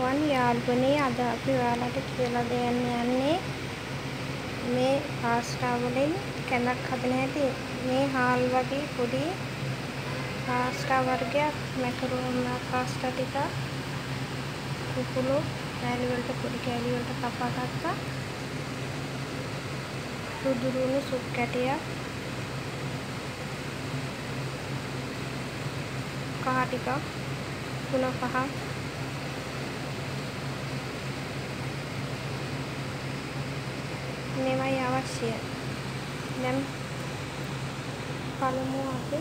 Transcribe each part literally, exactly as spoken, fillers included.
තෙරුවන් යාළුවනේ අද අපි ඔයාලට කියලා දෙන්න යන්නේ මේ පාස්ටා වලින් කැඳක් හදන හැටි. මේ හාල් වගේ පොඩි පාස්ටා වර්ගයක් මැකරෝනි පාස්ටා ටික කුකුළු කෑලි වලට පොඩි කෑලි වලට කපා ගත්තා. රුදුරුණු සුප් කැටියක් කහ ටිකක් තුන පහක් මේවයි අවශ්‍ය. දැන් පළමුව අපි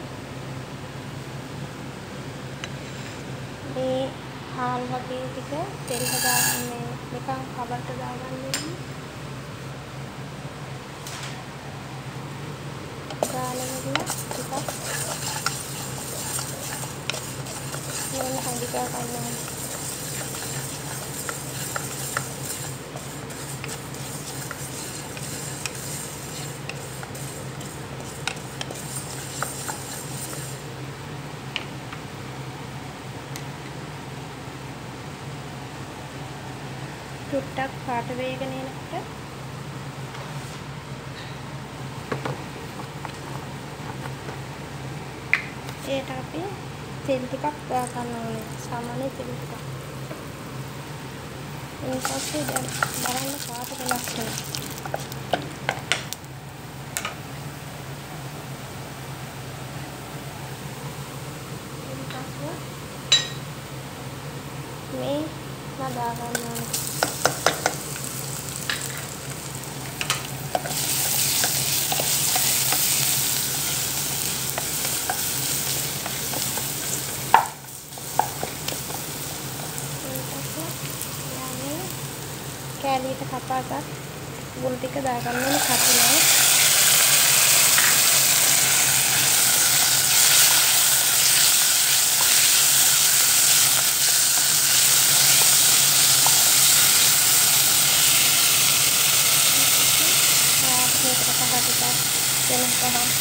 මේ හාල් වගේ ටික තෙල් දාන්නේ නිකන් කබට දාගන්න ඕනේ. දාලා ටිකක් මෙන්න හඳිකා ගන්නවා. චුට්ටක් පාට වේගන එනකොට ඒට අපි තෙල් ටිකක් දා ගන්න ඕනේ. සාමාන්‍ය තෙල් ටිකක්. ඊට පස්සේ දැන් බලන්න පාට වෙනස් වෙනවා. මේ නදා ගන්න ඕනේ. කෑලියට කපාගත් ගුල් ටික දාගන්න ඕනේ කපලා. මේකට කහ ටික වෙන කහ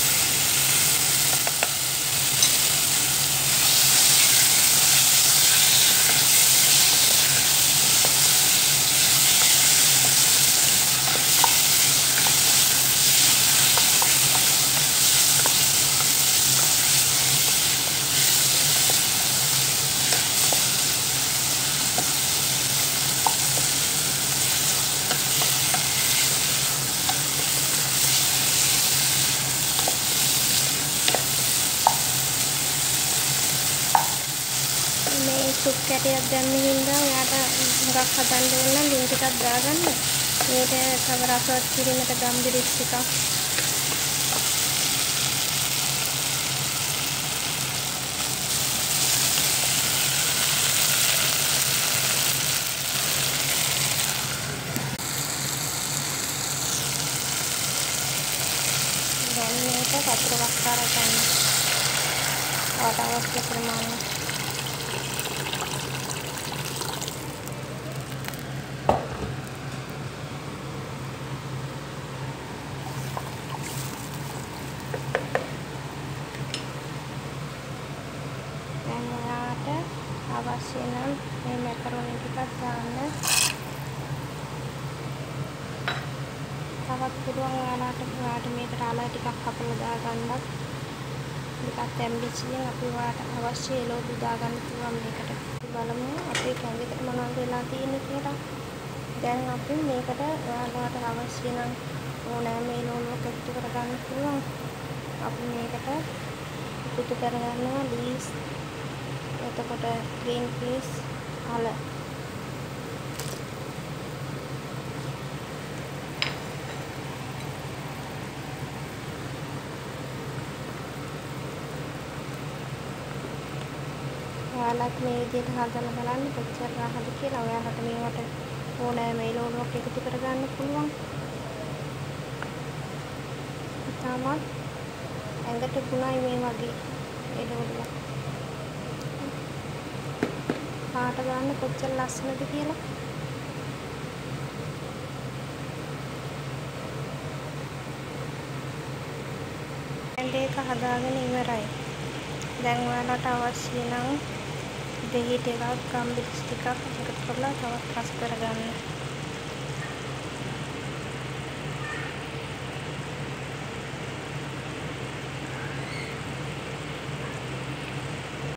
සුප් කැටයක් දැම්ම හින්දා ඔයාට හුඟක් හදන්න ඕන නම් ලින්ක් එකක් දාගන්න. මේක තව රසවත් කිරීමට ගම්බිරිස් ටිකක් දැන් මේක වතුර වක්කාර ගන්න. ඔයාට අවශ්‍ය ප්‍රමාණය අවශ්‍ය නම් මේ මැකරෝනි ටිකක් දාන්න. තවත් පුළුවන් ඔයාලට ඔයාලට මේකට අලා ටිකක් කපලා දාගන්නත්. ටිකක් තැම්බිච්චින් අපි ඔයාලට අවශ්‍ය එළවලු දාගන්න පුළුවන් මේකට. බලමු අපේ කැඳකට මොනවද වෙලා තියෙන්නේ කියලා. දැන් අපි මේකට ඔයාලට අවශ්‍ය නම් ඕනෑම එළවලුවක් එකතු කරගන්න පුළුවන්. අපි මේකට එකතු කරගන්නවා ලීස්, එතකොට green peas, අල. ඔයාලත් මේ විදිහට හදලා බලන්න කොච්චර රහද කියලා. ඔයාලට මේවට ඕනෑම එළවලුවක් එකතු කරගන්න පුළුවන්. ඉතාමත් ඇඟට ගුණයි මේ වගේ එළවලුවක්. පාට ගන්න කොච්චර ලස්සනද කියලා. දැන් ඒක හදාගෙන ඉවරයි. දැන් ඔයාලට අවශ්‍ය නම් දෙහි ටිකක්, ගම්බිරිස් ටිකක් එකතු කරලා තවත් රස කරගන්න.